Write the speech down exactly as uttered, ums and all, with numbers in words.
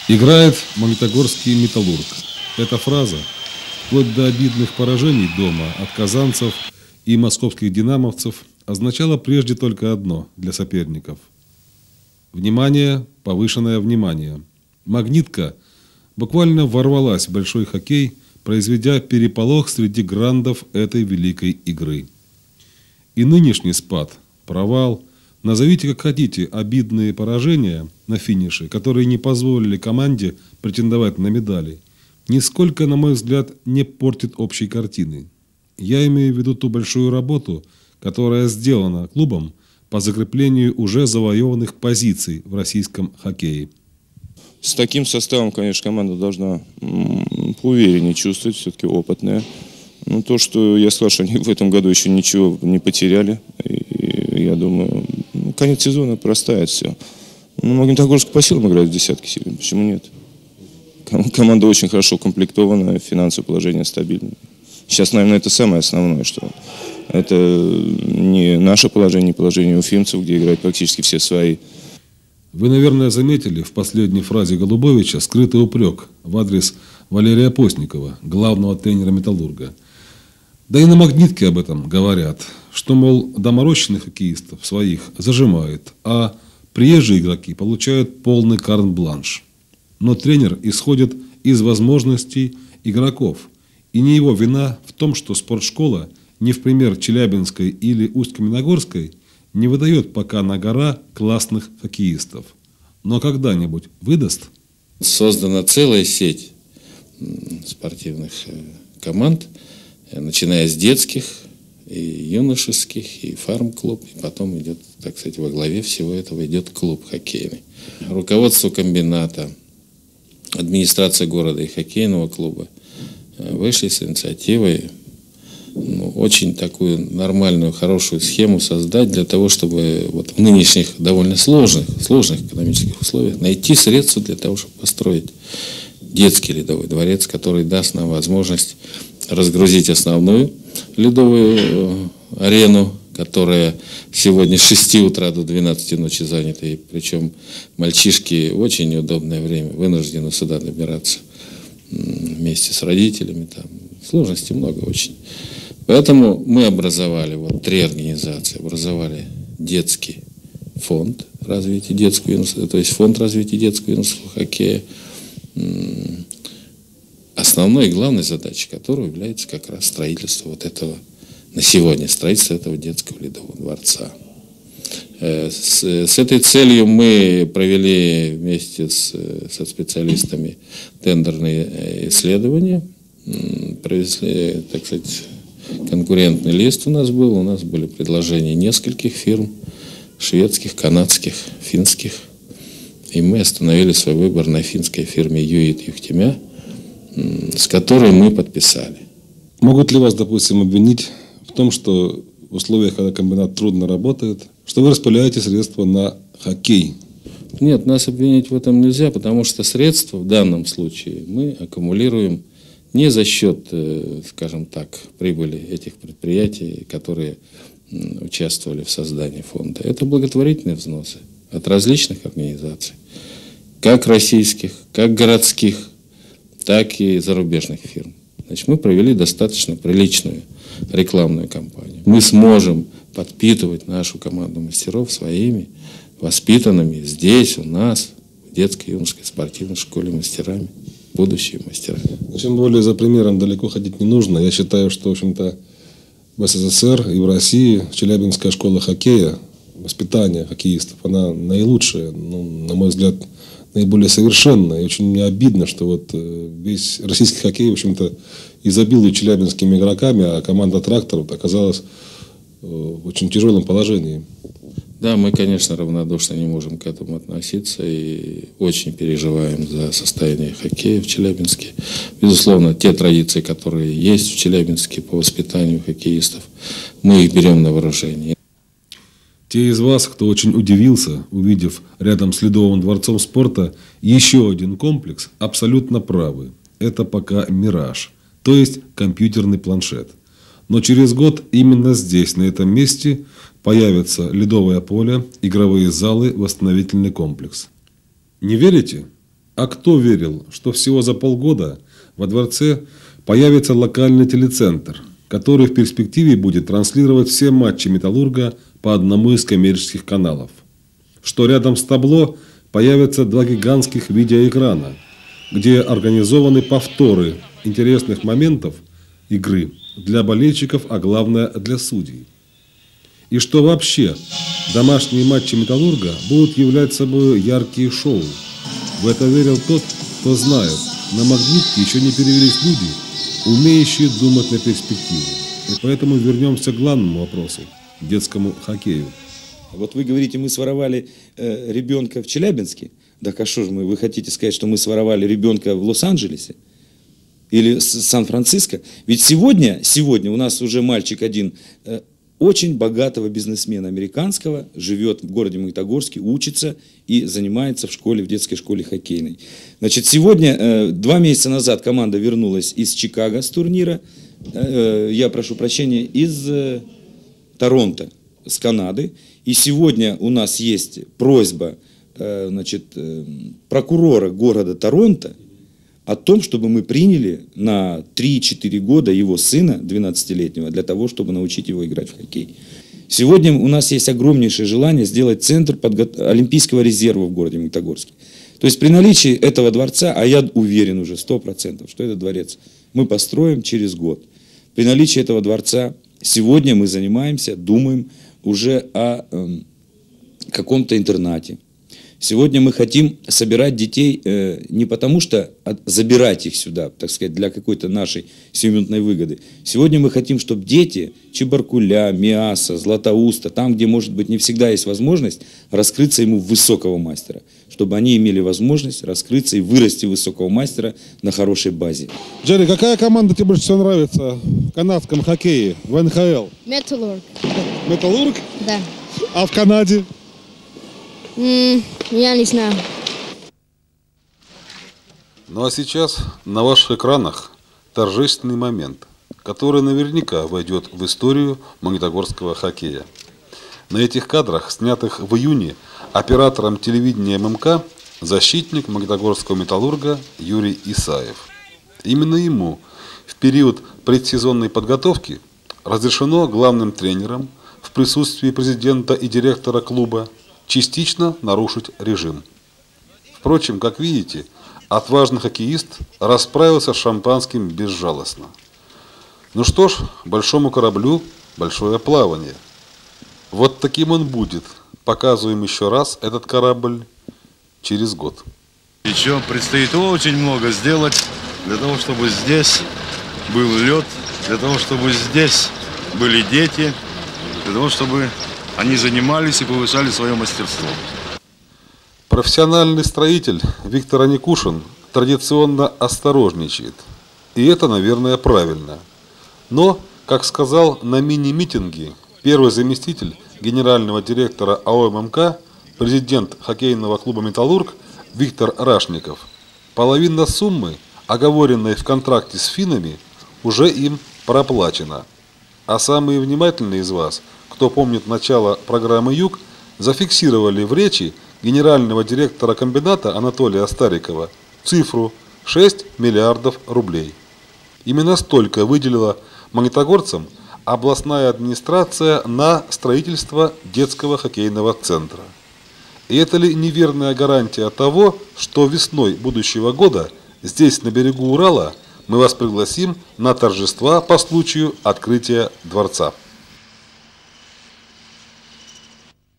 Играет магнитогорский «Металлург». Эта фраза, вплоть до обидных поражений дома от казанцев и московских динамовцев, означала прежде только одно для соперников. Внимание, повышенное внимание. «Магнитка» буквально ворвалась в большой хоккей, произведя переполох среди грандов этой великой игры. И нынешний спад, провал, назовите как хотите, обидные поражения на финише, которые не позволили команде претендовать на медали, нисколько, на мой взгляд, не портит общей картины. Я имею в виду ту большую работу, которая сделана клубом по закреплению уже завоеванных позиций в российском хоккее. С таким составом, конечно, команда должна поувереннее чувствовать, все-таки опытная. Но то, что я сказал, что они в этом году еще ничего не потеряли, и я думаю, ну, конец сезона простает все. Ну, Магнитогорск по силам играет в десятки сильно, почему нет? Команда очень хорошо укомплектована, финансовое положение стабильное. Сейчас, наверное, это самое основное, что это не наше положение, не положение уфимцев, где играют практически все свои. Вы, наверное, заметили в последней фразе Голубовича скрытый упрек в адрес Валерия Постникова, главного тренера «Металлурга». Да и на «Магнитке» об этом говорят, что, мол, доморощенных хоккеистов своих зажимает, а приезжие игроки получают полный карт-бланш. Но тренер исходит из возможностей игроков, и не его вина в том, что спортшкола, не в пример Челябинской или Усть-Каменогорской, не выдает пока на гора классных хоккеистов. Но когда-нибудь выдаст? Создана целая сеть спортивных команд, начиная с детских, и юношеских, и фарм-клуб, и потом идет, так сказать, во главе всего этого идет клуб хоккейный. Руководство комбината, администрация города и хоккейного клуба вышли с инициативой, ну, очень такую нормальную, хорошую схему создать для того, чтобы вот в нынешних довольно сложных, сложных экономических условиях найти средства для того, чтобы построить детский ледовый дворец, который даст нам возможность разгрузить основную ледовую арену, которая сегодня с шести утра до двенадцати ночи занята, и причем мальчишки в очень неудобное время вынуждены сюда добираться вместе с родителями, там сложностей много очень. Поэтому мы образовали вот три организации, образовали детский фонд развития детского юношеского, то есть фонд развития детского юношеского хоккея, основной и главной задачей которой является как раз строительство вот этого, на сегодня, строительство этого детского ледового дворца. С, с этой целью мы провели вместе с, со специалистами тендерные исследования, провели, так сказать, конкурентный лист у нас был, у нас были предложения нескольких фирм, шведских, канадских, финских, и мы остановили свой выбор на финской фирме Юит Юхтемя, с которой мы подписали. Могут ли вас, допустим, обвинить в том, что в условиях, когда комбинат трудно работает, что вы распыляете средства на хоккей? Нет, нас обвинить в этом нельзя, потому что средства в данном случае мы аккумулируем не за счет, скажем так, прибыли этих предприятий, которые участвовали в создании фонда. Это благотворительные взносы от различных организаций, как российских, как городских, так и зарубежных фирм. Значит, мы провели достаточно приличную рекламную кампанию. Мы сможем подпитывать нашу команду мастеров своими воспитанными здесь, у нас, в детской юношеской спортивной школе мастерами, будущие мастера. Тем более за примером далеко ходить не нужно. Я считаю, что, в общем-то, в СССР и в России Челябинская школа хоккея, воспитание хоккеистов, она наилучшая, ну, на мой взгляд, наиболее совершенная. И очень мне обидно, что вот весь российский хоккей, в общем-то, изобилует челябинскими игроками, а команда «Трактор» вот оказалась в очень тяжелом положении. Да, мы, конечно, равнодушно не можем к этому относиться и очень переживаем за состояние хоккея в Челябинске. Безусловно, те традиции, которые есть в Челябинске по воспитанию хоккеистов, мы их берем на вооружение. Те из вас, кто очень удивился, увидев рядом с Ледовым дворцом спорта еще один комплекс, абсолютно правы. Это пока «Мираж», то есть компьютерный планшет. Но через год именно здесь, на этом месте, появится ледовое поле, игровые залы, восстановительный комплекс. Не верите? А кто верил, что всего за полгода во дворце появится локальный телецентр, который в перспективе будет транслировать все матчи «Металлурга» по одному из коммерческих каналов? Что рядом с табло появятся два гигантских видеоэкрана, где организованы повторы интересных моментов игры для болельщиков, а главное для судей? И что вообще домашние матчи «Металлурга» будут являть собой яркие шоу? В это верил тот, кто знает, на магнитке еще не перевелись люди, умеющие думать на перспективу. И поэтому вернемся к главному вопросу – детскому хоккею. Вот вы говорите, мы своровали э, ребенка в Челябинске. Да а что же мы, вы хотите сказать, что мы своровали ребенка в Лос-Анджелесе? Или Сан-Франциско? Ведь сегодня, сегодня у нас уже мальчик один, э, очень богатого бизнесмена американского, живет в городе Магнитогорске, учится и занимается в школе, в детской школе хоккейной. Значит, сегодня, э, два месяца назад команда вернулась из Чикаго с турнира, э, я прошу прощения, из э, Торонто, с Канады. И сегодня у нас есть просьба э, значит, э, прокурора города Торонто о том, чтобы мы приняли на три-четыре года его сына, двенадцатилетнего, для того, чтобы научить его играть в хоккей. Сегодня у нас есть огромнейшее желание сделать центр подго... Олимпийского резерва в городе Магнитогорске. То есть при наличии этого дворца, а я уверен уже сто процентов, что этот дворец мы построим через год. При наличии этого дворца сегодня мы занимаемся, думаем уже о э, каком-то интернате. Сегодня мы хотим собирать детей э, не потому, что от, забирать их сюда, так сказать, для какой-то нашей сиюминутной выгоды. Сегодня мы хотим, чтобы дети Чебаркуля, Миаса, Златоуста, там, где, может быть, не всегда есть возможность раскрыться ему в высокого мастера, чтобы они имели возможность раскрыться и вырасти в высокого мастера на хорошей базе. Джерри, какая команда тебе больше всего нравится в канадском хоккее, в эн ха эл? Металлург. Металлург? Да. А в Канаде? М, я не знаю. Ну а сейчас на ваших экранах торжественный момент, который наверняка войдет в историю магнитогорского хоккея. На этих кадрах, снятых в июне оператором телевидения эм эм ка, защитник магнитогорского «Металлурга» Юрий Исаев. Именно ему в период предсезонной подготовки разрешено главным тренером в присутствии президента и директора клуба частично нарушить режим. Впрочем, как видите, отважный хоккеист расправился с шампанским безжалостно. Ну что ж, большому кораблю большое плавание. Вот таким он будет. Показываем еще раз этот корабль через год. Еще предстоит очень много сделать для того, чтобы здесь был лед, для того, чтобы здесь были дети, для того, чтобы они занимались и повышали свое мастерство. Профессиональный строитель Виктор Аникушин традиционно осторожничает. И это, наверное, правильно. Но, как сказал на мини-митинге первый заместитель генерального директора а о эм эм ка, президент хоккейного клуба «Металлург» Виктор Рашников, половина суммы, оговоренной в контракте с финнами, уже им проплачена. А самые внимательные из вас, кто помнит начало программы «Юг», зафиксировали в речи генерального директора комбината Анатолия Старикова цифру шесть миллиардов рублей. Именно столько выделила магнитогорцам областная администрация на строительство детского хоккейного центра. И это ли неверная гарантия того, что весной будущего года здесь, на берегу Урала, мы вас пригласим на торжества по случаю открытия дворца?